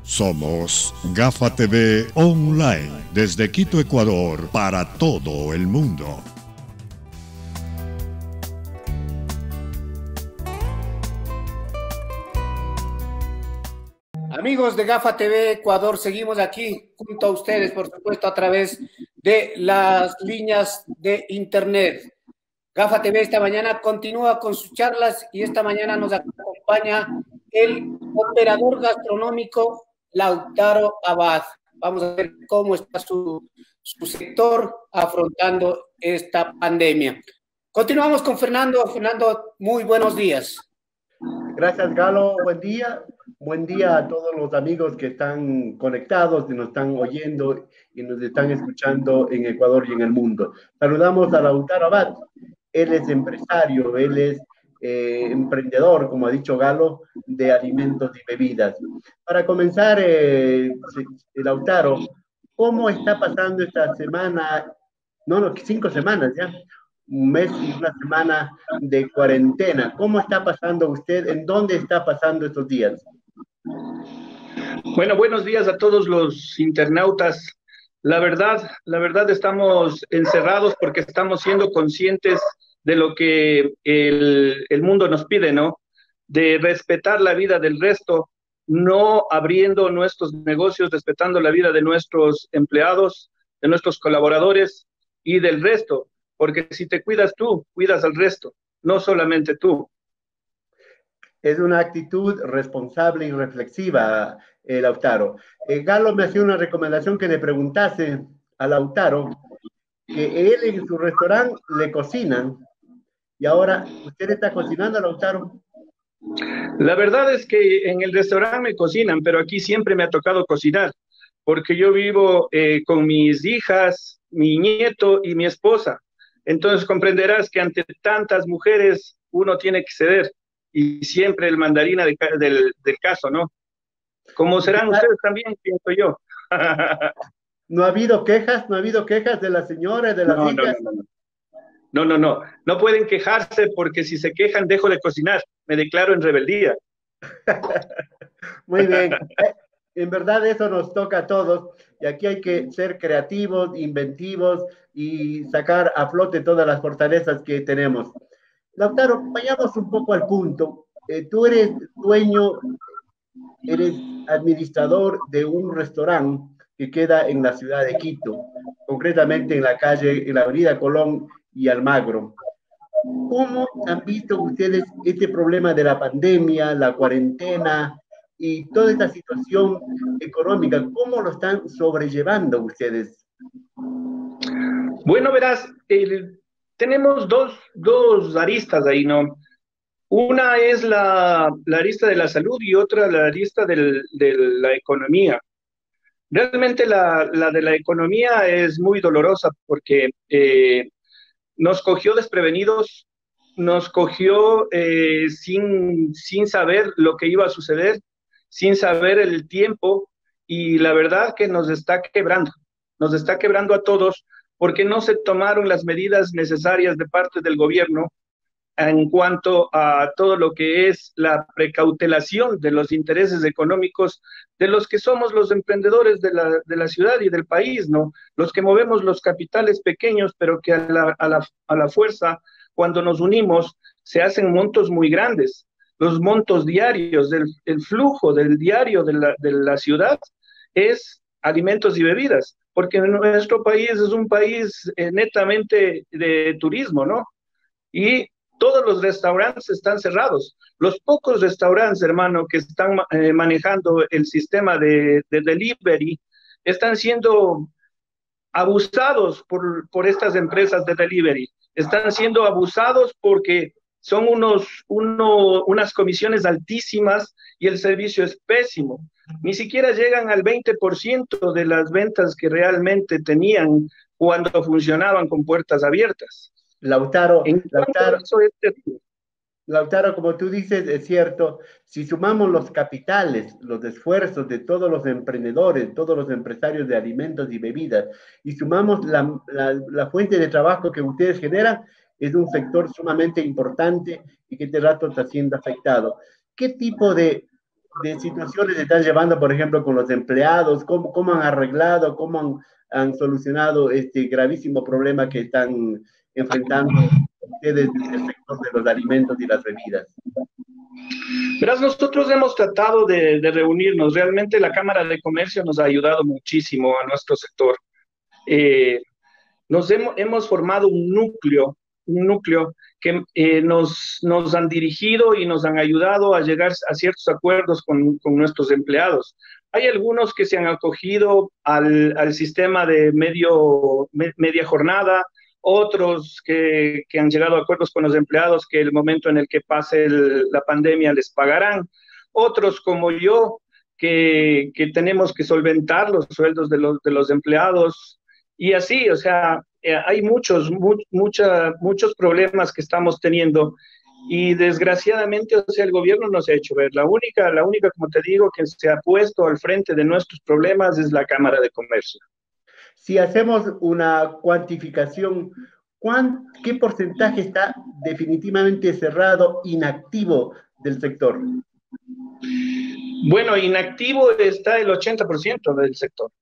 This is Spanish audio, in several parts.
Somos Gafa TV Online, desde Quito, Ecuador, para todo el mundo. Amigos de Gafa TV Ecuador, seguimos aquí junto a ustedes, por supuesto, a través de las líneas de internet. Gafa TV esta mañana continúa con sus charlas y esta mañana nos acompaña el operador gastronómico Lautaro Abad. Vamos a ver cómo está su sector afrontando esta pandemia. Continuamos con Fernando. Fernando, muy buenos días. Gracias, Galo. Buen día. Buen día a todos los amigos que están conectados, que nos están oyendo y nos están escuchando en Ecuador y en el mundo. Saludamos a Lautaro Abad. Él es empresario, él es emprendedor, como ha dicho Galo, de alimentos y bebidas. Para comenzar, Lautaro, ¿cómo está pasando esta semana? No, 5 semanas ya. Un mes y una semana de cuarentena. ¿Cómo está pasando usted? ¿En dónde está pasando estos días? Bueno, buenos días a todos los internautas. La verdad estamos encerrados porque estamos siendo conscientes de lo que el mundo nos pide, ¿no? De respetar la vida del resto, no abriendo nuestros negocios, respetando la vida de nuestros empleados, de nuestros colaboradores y del resto, porque si te cuidas tú, cuidas al resto, no solamente tú. Es una actitud responsable y reflexiva, Lautaro. Galo me hacía una recomendación que le preguntase a Lautaro que él en su restaurante le cocinan y ahora usted está cocinando, Lautaro. La verdad es que en el restaurante me cocinan, pero aquí siempre me ha tocado cocinar, porque yo vivo con mis hijas, mi nieto y mi esposa. Entonces comprenderás que ante tantas mujeres uno tiene que ceder y siempre el mandarina del caso, ¿no? Como serán ustedes también, pienso yo. ¿No ha habido quejas? ¿No ha habido quejas de la señora, de las hijas? No pueden quejarse porque si se quejan dejo de cocinar, me declaro en rebeldía. Muy bien. En verdad eso nos toca a todos y aquí hay que ser creativos, inventivos y sacar a flote todas las fortalezas que tenemos. Lautaro, vayamos un poco al punto. Tú eres dueño, eres administrador de un restaurante que queda en la ciudad de Quito, concretamente en la calle, en la avenida Colón y Almagro. ¿Cómo han visto ustedes este problema de la pandemia, la cuarentena y toda esta situación económica? ¿Cómo lo están sobrellevando ustedes? Bueno, verás, tenemos dos aristas ahí, ¿no? Una es la arista de la salud y otra la arista de la economía. Realmente la de la economía es muy dolorosa porque nos cogió desprevenidos, nos cogió sin saber lo que iba a suceder, sin saber el tiempo, y la verdad que nos está quebrando a todos porque no se tomaron las medidas necesarias de parte del gobierno en cuanto a todo lo que es la precautelación de los intereses económicos de los que somos los emprendedores de la ciudad y del país, ¿no? Los que movemos los capitales pequeños, pero que a la fuerza, cuando nos unimos, se hacen montos muy grandes. Los montos diarios, el flujo del diario de la ciudad es alimentos y bebidas, porque nuestro país es un país netamente de turismo, ¿no? Y todos los restaurantes están cerrados. Los pocos restaurantes, hermano, que están manejando el sistema de delivery, están siendo abusados por estas empresas de delivery. Están siendo abusados porque son unas comisiones altísimas y el servicio es pésimo. Ni siquiera llegan al 20% de las ventas que realmente tenían cuando funcionaban con puertas abiertas. Lautaro, como tú dices, es cierto, si sumamos los capitales, los esfuerzos de todos los emprendedores, todos los empresarios de alimentos y bebidas, y sumamos la fuente de trabajo que ustedes generan, es un sector sumamente importante y que este rato está siendo afectado. ¿Qué tipo de de situaciones están llevando, por ejemplo, con los empleados? ¿Cómo han arreglado, han solucionado este gravísimo problema que están enfrentando ustedes desde el sector de los alimentos y las bebidas? Verás, nosotros hemos tratado de reunirnos. Realmente la Cámara de Comercio nos ha ayudado muchísimo a nuestro sector. Eh, hemos formado un núcleo que nos han dirigido y nos han ayudado a llegar a ciertos acuerdos con nuestros empleados. Hay algunos que se han acogido al sistema de media jornada, otros que han llegado a acuerdos con los empleados que el momento en el que pase la pandemia les pagarán, otros como yo que tenemos que solventar los sueldos de los empleados y así, o sea, hay muchos problemas que estamos teniendo y desgraciadamente, o sea, el gobierno no se ha hecho ver. La única, como te digo, que se ha puesto al frente de nuestros problemas es la Cámara de Comercio. Si hacemos una cuantificación, ¿qué porcentaje está definitivamente cerrado, inactivo del sector? Bueno, inactivo está el 80% del sector.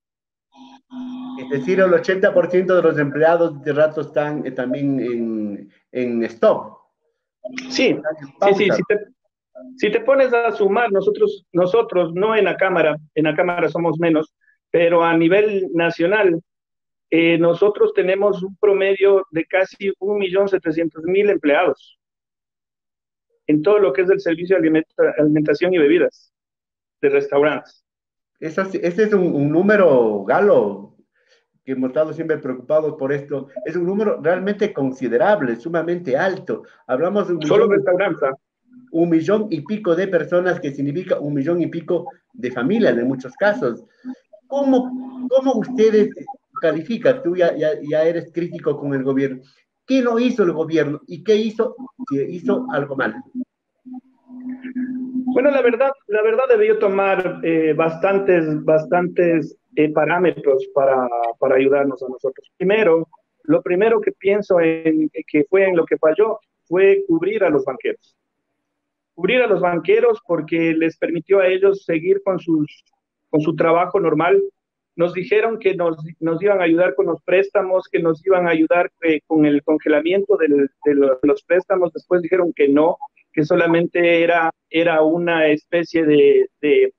Es decir, el 80% de los empleados de rato están también en stop. Sí, sí. Si te pones a sumar, nosotros no en la Cámara somos menos, pero a nivel nacional, nosotros tenemos un promedio de casi 1.700.000 empleados en todo lo que es el servicio de alimentación y bebidas de restaurantes. Ese es un número, Galo, que hemos estado siempre preocupados por esto. Es un número realmente considerable, sumamente alto. Hablamos de solo restaurantes. 1.000.000 y pico de personas, que significa 1.000.000 y pico de familias en muchos casos. ¿Cómo ustedes califican? Tú ya eres crítico con el gobierno. ¿Qué no hizo el gobierno y qué hizo si hizo algo mal? Bueno, la verdad debió tomar bastantes parámetros para ayudarnos a nosotros. Lo primero que pienso que fue en lo que falló fue cubrir a los banqueros. Cubrir a los banqueros porque les permitió a ellos seguir con su trabajo normal. Nos dijeron que nos iban a ayudar con los préstamos, que nos iban a ayudar con el congelamiento de los préstamos. Después dijeron que no, que solamente era una especie de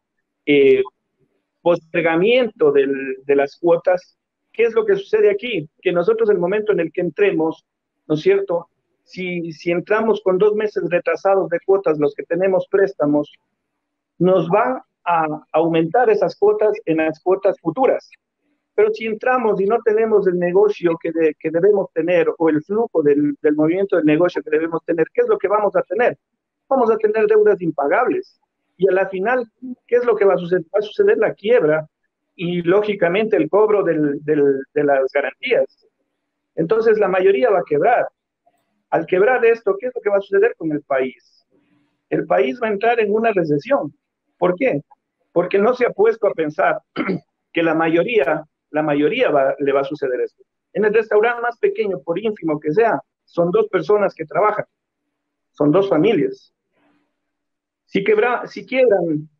postergamiento de las cuotas. ¿Qué es lo que sucede aquí? Que nosotros, el momento en el que entremos, ¿no es cierto? Si entramos con 2 meses retrasados de cuotas, los que tenemos préstamos, nos van a aumentar esas cuotas en las cuotas futuras. Pero si entramos y no tenemos el negocio que debemos tener o el flujo del movimiento del negocio que debemos tener, ¿qué es lo que vamos a tener? Vamos a tener deudas impagables. Y a la final, ¿qué es lo que va a suceder? Va a suceder la quiebra y, lógicamente, el cobro de las garantías. Entonces, la mayoría va a quebrar. Al quebrar esto, ¿qué es lo que va a suceder con el país? El país va a entrar en una recesión. ¿Por qué? Porque no se ha puesto a pensar que la mayoría le va a suceder esto. En el restaurante más pequeño, por ínfimo que sea, son 2 personas que trabajan, son 2 familias. Si quiebran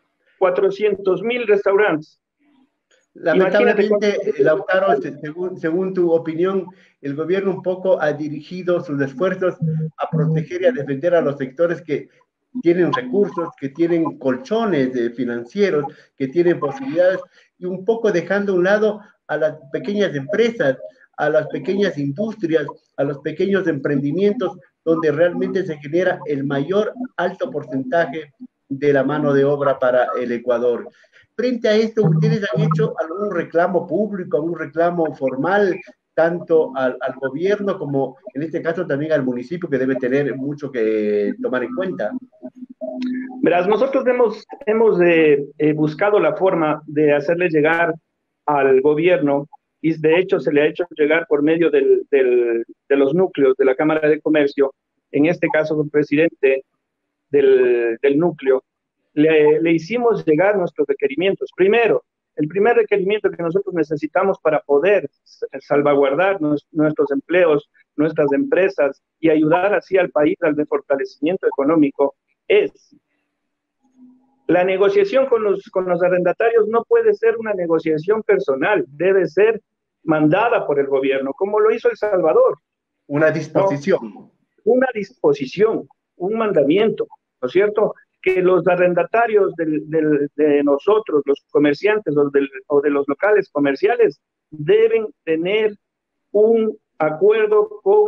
400.000 restaurantes. Lamentablemente, Lautaro, según tu opinión, el gobierno un poco ha dirigido sus esfuerzos a proteger y a defender a los sectores que tienen recursos, que tienen colchones financieros, que tienen posibilidades, y un poco dejando a un lado a las pequeñas empresas, a las pequeñas industrias, a los pequeños emprendimientos, donde realmente se genera el mayor alto porcentaje de la mano de obra para el Ecuador. Frente a esto, ¿ustedes han hecho algún reclamo público, algún reclamo formal, tanto al gobierno como en este caso también al municipio, que debe tener mucho que tomar en cuenta? Verás, nosotros hemos buscado la forma de hacerle llegar al gobierno, y de hecho se le ha hecho llegar por medio de los núcleos de la Cámara de Comercio, en este caso el presidente del núcleo, le hicimos llegar nuestros requerimientos. Primero, el primer requerimiento que nosotros necesitamos para poder salvaguardar nuestros empleos, nuestras empresas y ayudar así al país al fortalecimiento económico es La negociación con los arrendatarios no puede ser una negociación personal, debe ser mandada por el gobierno, como lo hizo El Salvador. Una disposición. ¿No? Una disposición, un mandamiento, ¿no es cierto? Que los arrendatarios de nosotros, los comerciantes o de los locales comerciales, deben tener un acuerdo con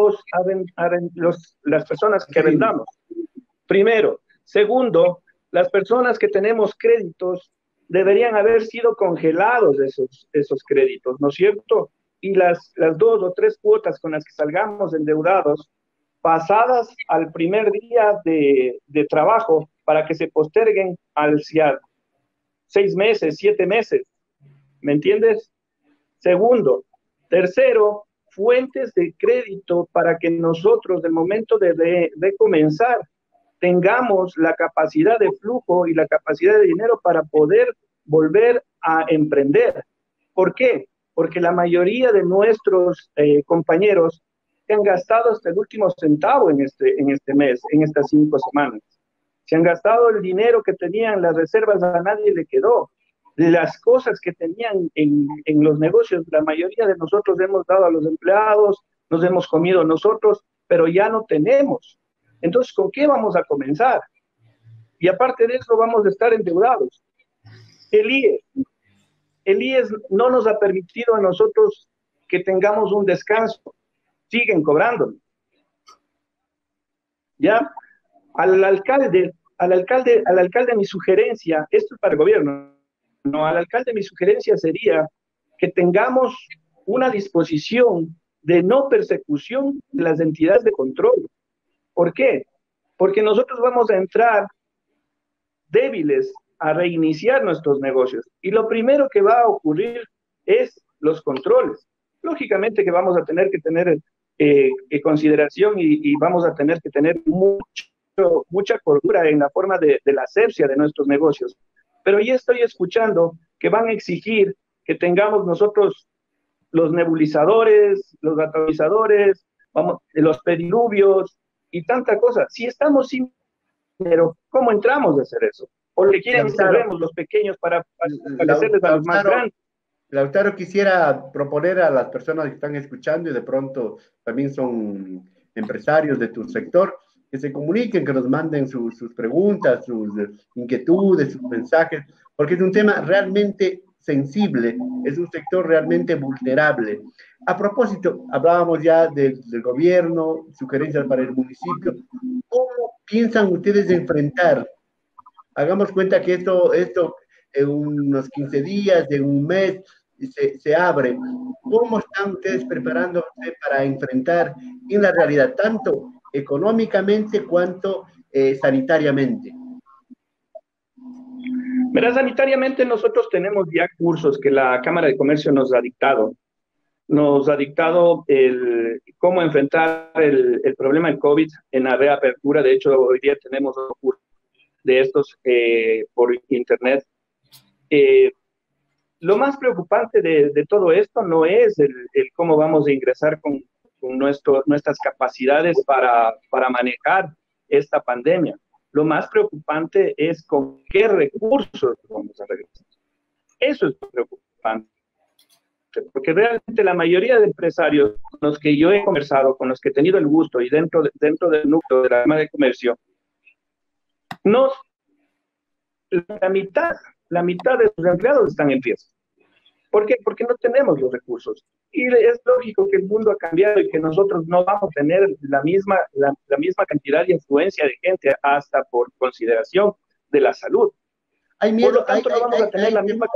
las personas que arrendamos. Primero. Segundo, las personas que tenemos créditos deberían haber sido congelados esos créditos, ¿no es cierto? Y las 2 o 3 cuotas con las que salgamos endeudados, pasadas al primer día de trabajo para que se posterguen hacia 6 meses, 7 meses, ¿me entiendes? Segundo. Tercero, fuentes de crédito para que nosotros, del momento de comenzar, tengamos la capacidad de flujo y la capacidad de dinero para poder volver a emprender. ¿Por qué? Porque la mayoría de nuestros compañeros se han gastado hasta el último centavo en este mes, en estas 5 semanas. Se han gastado el dinero que tenían, las reservas, a nadie le quedó. Las cosas que tenían en los negocios, la mayoría de nosotros hemos dado a los empleados, nos hemos comido nosotros, pero ya no tenemos. Entonces, ¿con qué vamos a comenzar? Y aparte de eso, vamos a estar endeudados. El IES no nos ha permitido a nosotros que tengamos un descanso. Siguen cobrando. ¿Ya? Al alcalde, mi sugerencia, esto es para el gobierno, no, al alcalde mi sugerencia sería que tengamos una disposición de no persecución de las entidades de control. ¿Por qué? Porque nosotros vamos a entrar débiles a reiniciar nuestros negocios. Y lo primero que va a ocurrir es los controles. Lógicamente que vamos a tener que tener consideración y vamos a tener que tener mucha cordura en la forma de la asepsia de nuestros negocios. Pero ya estoy escuchando que van a exigir que tengamos nosotros los nebulizadores, los atomizadores, los pediluvios, y tanta cosa. Si estamos sin dinero, ¿cómo entramos a hacer eso? ¿O le quieren cerremos los pequeños para fortalecerles a los más grandes? Lautaro, quisiera proponer a las personas que están escuchando y de pronto también son empresarios de tu sector, que se comuniquen, que nos manden sus preguntas, sus inquietudes, sus mensajes, porque es un tema realmente sensible, es un sector realmente vulnerable. A propósito, hablábamos ya del gobierno, sugerencias para el municipio. ¿Cómo piensan ustedes enfrentar? Hagamos cuenta que esto en unos 15 días, en un mes, se abre. ¿Cómo están ustedes preparándose para enfrentar en la realidad, tanto económicamente cuanto sanitariamente? Verá, sanitariamente nosotros tenemos ya cursos que la Cámara de Comercio nos ha dictado. Nos ha dictado cómo enfrentar el problema del COVID en la reapertura. De hecho, hoy día tenemos un curso de estos por internet. Lo más preocupante de todo esto no es el cómo vamos a ingresar con nuestras capacidades para manejar esta pandemia. Lo más preocupante es con qué recursos vamos a regresar. Eso es preocupante. Porque realmente la mayoría de empresarios con los que yo he conversado, con los que he tenido el gusto y dentro del núcleo de la Cámara de Comercio, la mitad de sus empleados están en riesgo. ¿Por qué? Porque no tenemos los recursos. Y es lógico que el mundo ha cambiado y que nosotros no vamos a tener la misma cantidad de influencia de gente hasta por consideración de la salud. Hay miedo, por lo tanto, no vamos a tener la misma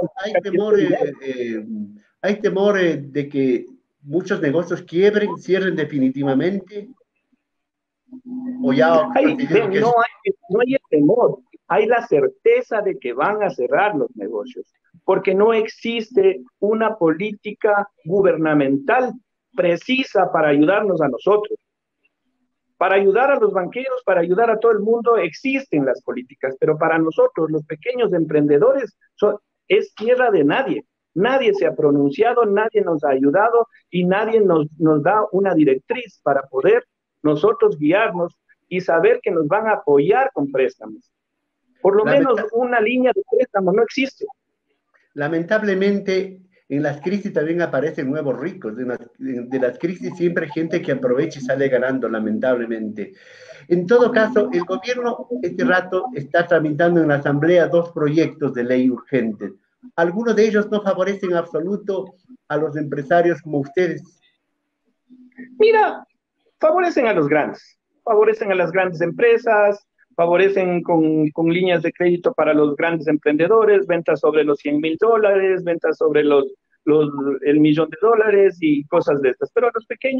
hay temor de que muchos negocios cierren definitivamente. O ya no hay el temor, hay la certeza de que van a cerrar los negocios, porque no existe una política gubernamental precisa para ayudarnos a nosotros. Para ayudar a los banqueros, para ayudar a todo el mundo, existen las políticas, pero para nosotros, los pequeños emprendedores, es tierra de nadie. Nadie se ha pronunciado, nadie nos ha ayudado y nadie nos da una directriz para poder nosotros guiarnos y saber que nos van a apoyar con préstamos. Por lo menos una línea de préstamo no existe. Lamentablemente, en las crisis también aparecen nuevos ricos. De las crisis siempre hay gente que aprovecha y sale ganando, lamentablemente. En todo caso, el gobierno este rato está tramitando en la Asamblea 2 proyectos de ley urgentes. Algunos de ellos no favorecen en absoluto a los empresarios como ustedes. Mira, favorecen a los grandes, favorecen a las grandes empresas, favorecen con líneas de crédito para los grandes emprendedores, ventas sobre los $100,000, ventas sobre el $1,000,000 y cosas de estas. Pero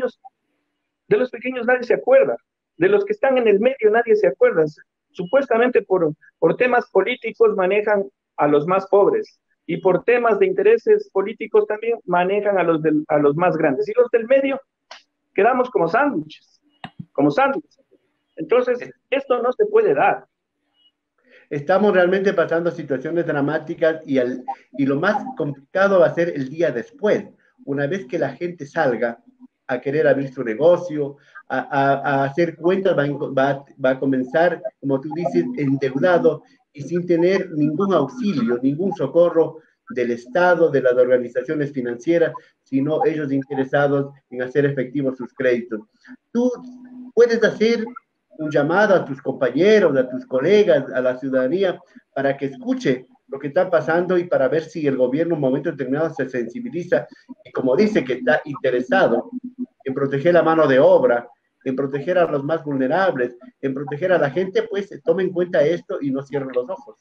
de los pequeños nadie se acuerda, de los que están en el medio nadie se acuerda. Supuestamente por temas políticos manejan a los más pobres y por temas de intereses políticos también manejan a los más grandes. Y los del medio quedamos como sándwiches, como sándwiches. Entonces, esto no se puede dar. Estamos realmente pasando situaciones dramáticas y lo más complicado va a ser el día después, una vez que la gente salga a querer abrir su negocio, a hacer cuentas, va a comenzar, como tú dices, endeudado y sin tener ningún auxilio, ningún socorro del Estado, de las organizaciones financieras, sino ellos interesados en hacer efectivos sus créditos. Tú puedes hacer un llamado a tus compañeros, a tus colegas, a la ciudadanía, para que escuche lo que está pasando y para ver si el gobierno en un momento determinado se sensibiliza y como dice que está interesado en proteger la mano de obra, en proteger a los más vulnerables, en proteger a la gente, pues tome en cuenta esto y no cierre los ojos.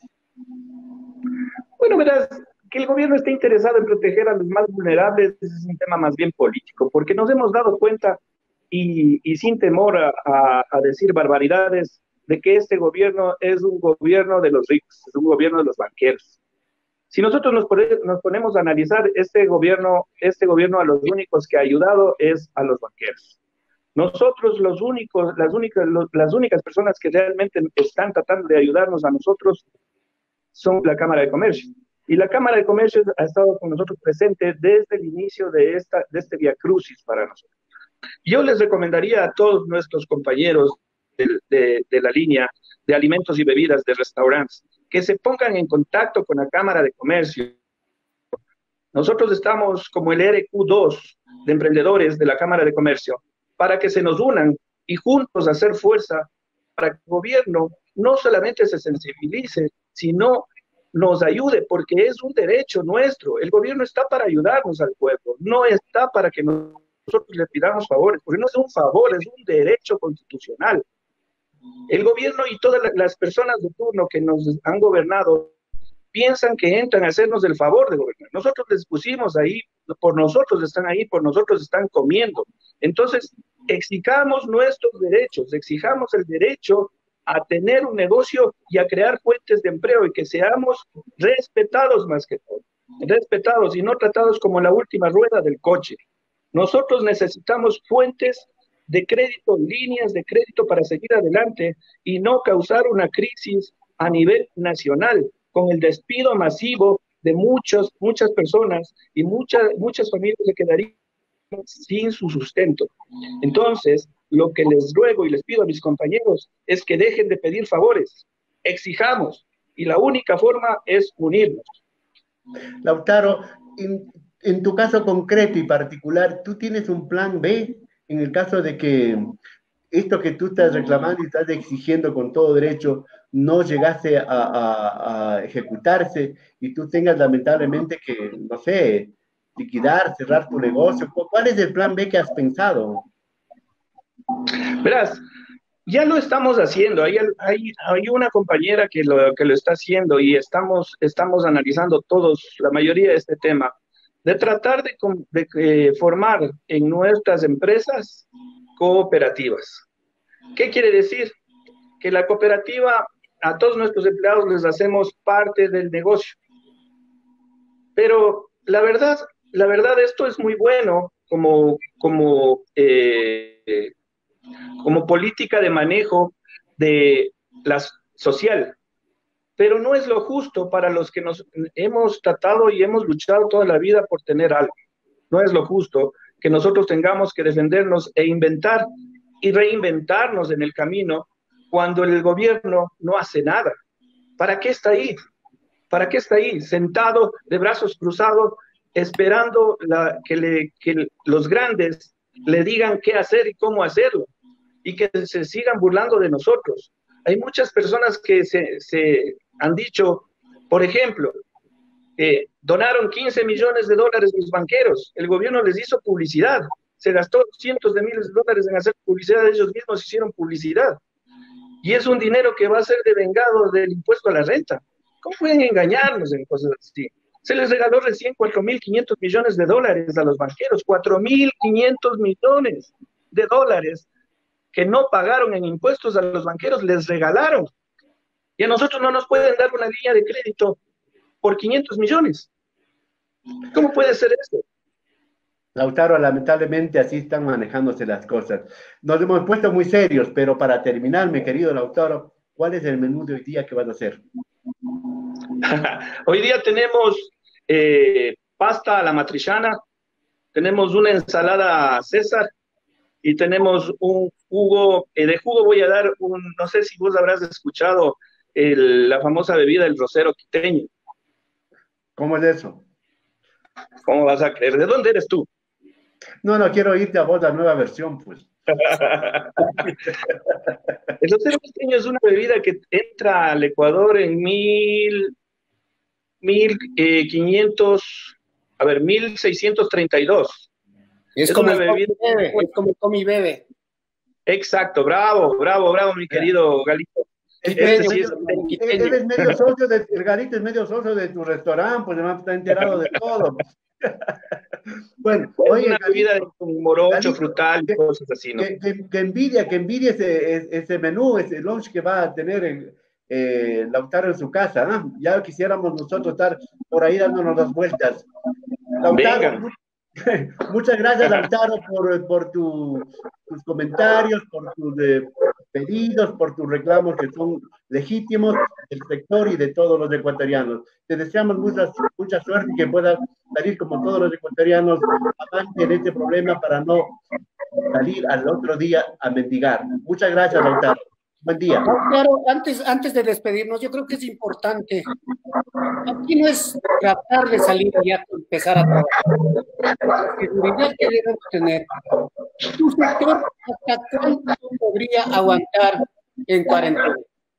Bueno, verás, que el gobierno esté interesado en proteger a los más vulnerables es un tema más bien político, porque nos hemos dado cuenta y sin temor a decir barbaridades, de que este gobierno es un gobierno de los ricos, es un gobierno de los banqueros. Si nosotros nos ponemos a analizar este gobierno a los únicos que ha ayudado es a los banqueros. Nosotros las únicas personas que realmente están tratando de ayudarnos a nosotros son la Cámara de Comercio. Y la Cámara de Comercio ha estado con nosotros presente desde el inicio de este viacrucis para nosotros. Yo les recomendaría a todos nuestros compañeros de la línea de alimentos y bebidas de restaurantes que se pongan en contacto con la Cámara de Comercio. Nosotros estamos como el RQ2 de emprendedores de la Cámara de Comercio para que se nos unan y juntos hacer fuerza para que el gobierno no solamente se sensibilice, sino nos ayude, porque es un derecho nuestro. El gobierno está para ayudarnos al pueblo, no está para que nosotros le pidamos favores, porque no es un favor, es un derecho constitucional. El gobierno y todas las personas de turno que nos han gobernado piensan que entran a hacernos el favor de gobernar. Nosotros les pusimos ahí, por nosotros están ahí, por nosotros están comiendo. Entonces, exijamos nuestros derechos, exijamos el derecho a tener un negocio y a crear fuentes de empleo y que seamos respetados más que todo, respetados y no tratados como la última rueda del coche. Nosotros necesitamos fuentes de crédito, líneas de crédito para seguir adelante y no causar una crisis a nivel nacional con el despido masivo de muchas personas y muchas familias se quedarían sin su sustento. Entonces, lo que les ruego y les pido a mis compañeros es que dejen de pedir favores, exijamos, y la única forma es unirnos. Lautaro, en tu caso concreto y particular, ¿tú tienes un plan B en el caso de que esto que tú estás reclamando y estás exigiendo con todo derecho no llegase a ejecutarse y tú tengas lamentablemente que, no sé, liquidar, cerrar tu negocio? ¿Cuál es el plan B que has pensado? Verás, ya lo estamos haciendo. Hay una compañera que lo está haciendo y estamos analizando todos, la mayoría de este tema, de tratar de formar en nuestras empresas cooperativas. ¿Qué quiere decir? Que la cooperativa, a todos nuestros empleados les hacemos parte del negocio. Pero la verdad esto es muy bueno como política de manejo de la social, pero no es lo justo para los que nos hemos tratado y hemos luchado toda la vida por tener algo. No es lo justo que nosotros tengamos que defendernos e inventar y reinventarnos en el camino cuando el gobierno no hace nada. ¿Para qué está ahí? ¿Para qué está ahí? Sentado de brazos cruzados, esperando que los grandes le digan qué hacer y cómo hacerlo, y que se sigan burlando de nosotros. Hay muchas personas que se han dicho, por ejemplo, donaron 15 millones de dólares los banqueros, el gobierno les hizo publicidad, se gastó cientos de miles de dólares en hacer publicidad, ellos mismos hicieron publicidad, y es un dinero que va a ser devengado del impuesto a la renta. ¿Cómo pueden engañarnos en cosas así? Se les regaló recién 4.500 millones de dólares a los banqueros, 4.500 millones de dólares que no pagaron en impuestos a los banqueros, les regalaron. Y a nosotros no nos pueden dar una línea de crédito por 500 millones. ¿Cómo puede ser eso? Lautaro, lamentablemente así están manejándose las cosas. Nos hemos puesto muy serios, pero para terminar, mi querido Lautaro, ¿cuál es el menú de hoy día que van a hacer? Hoy día tenemos pasta a la matriciana, tenemos una ensalada César y tenemos un jugo. De jugo voy a dar no sé si vos habrás escuchado la famosa bebida del rosero quiteño. ¿Cómo es eso? ¿Cómo vas a creer? ¿De dónde eres tú? No, quiero irte a vos la nueva versión, pues. El rosero quiteño es una bebida que entra al Ecuador en 1632. Es como una bebida. Es como come y bebe. Exacto, bravo, mi querido Galito. El Galito es medio socio de tu restaurante, pues además está enterado de todo. Bueno, oye, una bebida con morocho, Galito, frutal, cosas así, ¿no? Que envidia ese menú, ese lunch que va a tener Lautaro en su casa, ¿no? Ya quisiéramos nosotros estar por ahí dándonos las vueltas. Lautaro, muchas gracias, Lautaro, por tus comentarios, por tus pedidos, por tus reclamos que son legítimos del sector y de todos los ecuatorianos. Te deseamos mucha suerte y que puedas salir como todos los ecuatorianos avante en este problema para no salir al otro día a mendigar. Muchas gracias, Lautaro. Buen día. Claro, antes de despedirnos, yo creo que es importante. Aquí no es tratar de salir y ya empezar a trabajar. La seguridad que debemos tener. ¿Tu sector hasta cuánto podría aguantar en cuarentena?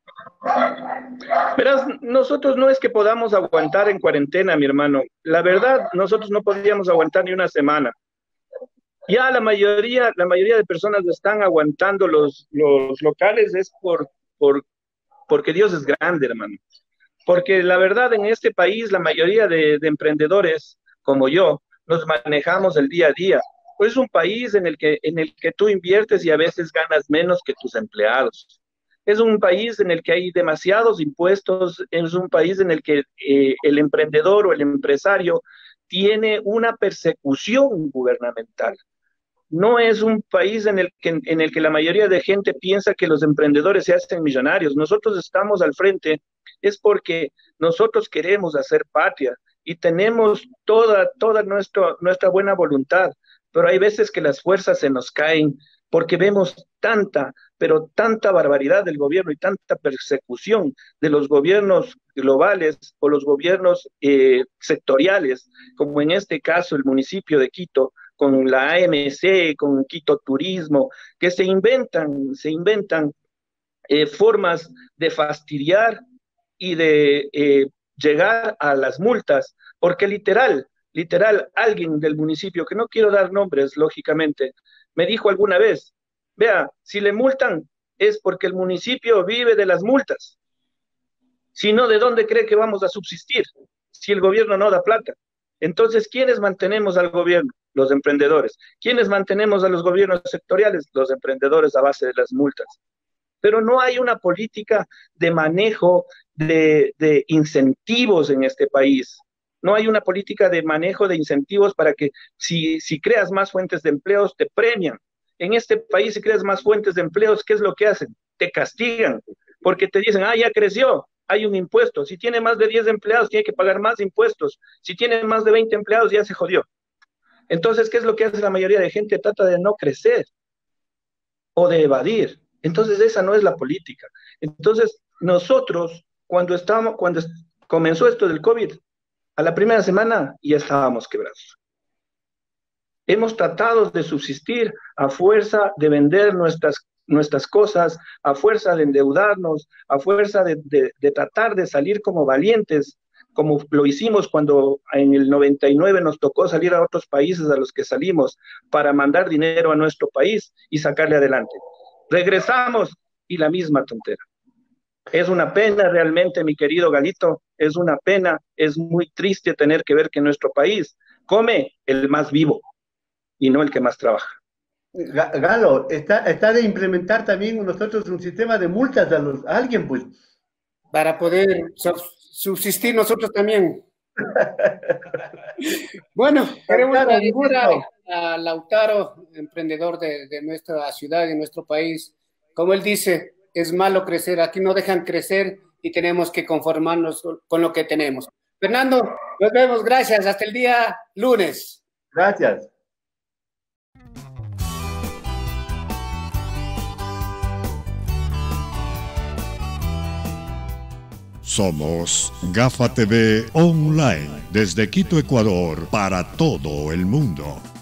Verás, nosotros no es que podamos aguantar en cuarentena, mi hermano. La verdad, nosotros no podríamos aguantar ni una semana. Ya la mayoría de personas están aguantando los locales es porque Dios es grande, hermano. Porque la verdad, en este país, la mayoría de emprendedores, como yo, nos manejamos el día a día. Pues es un país en el que tú inviertes y a veces ganas menos que tus empleados. Es un país en el que hay demasiados impuestos, es un país en el que el emprendedor o el empresario tiene una persecución gubernamental. No es un país en el que la mayoría de gente piensa que los emprendedores se hacen millonarios. Nosotros estamos al frente, es porque nosotros queremos hacer patria y tenemos toda nuestra buena voluntad, pero hay veces que las fuerzas se nos caen porque vemos pero tanta barbaridad del gobierno y tanta persecución de los gobiernos globales o los gobiernos sectoriales, como en este caso el municipio de Quito, con la AMC, con Quito Turismo, que se inventan formas de fastidiar y de llegar a las multas, porque literal, alguien del municipio, que no quiero dar nombres, lógicamente, me dijo alguna vez, vea, si le multan es porque el municipio vive de las multas, si no, ¿de dónde cree que vamos a subsistir si el gobierno no da plata? Entonces, ¿quiénes mantenemos al gobierno? Los emprendedores. ¿Quiénes mantenemos a los gobiernos sectoriales? Los emprendedores a base de las multas. Pero no hay una política de manejo de incentivos en este país. No hay una política de manejo de incentivos para que si creas más fuentes de empleos, te premian. En este país, si creas más fuentes de empleos, ¿qué es lo que hacen? Te castigan, porque te dicen, ya creció, hay un impuesto. Si tiene más de 10 empleados, tiene que pagar más impuestos. Si tiene más de 20 empleados, ya se jodió. Entonces, ¿qué es lo que hace la mayoría de gente? Trata de no crecer o de evadir. Entonces, esa no es la política. Entonces, nosotros cuando comenzó esto del COVID, a la primera semana ya estábamos quebrados. Hemos tratado de subsistir a fuerza de vender nuestras cosas, a fuerza de endeudarnos, a fuerza de tratar de salir como valientes, como lo hicimos cuando en el 99 nos tocó salir a otros países a los que salimos para mandar dinero a nuestro país y sacarle adelante. Regresamos y la misma tontera. Es una pena realmente, mi querido Galito, es una pena, es muy triste tener que ver que nuestro país come el más vivo y no el que más trabaja. Galo, está de implementar también nosotros un sistema de multas a alguien, pues. Para poder subsistir nosotros también. Bueno, queremos agradecer a Lautaro, emprendedor de nuestra ciudad y de nuestro país. Como él dice, es malo crecer, aquí no dejan crecer y tenemos que conformarnos con lo que tenemos. Fernando, nos vemos, gracias, hasta el día lunes. Gracias. Somos Gafa TV Online, desde Quito, Ecuador, para todo el mundo.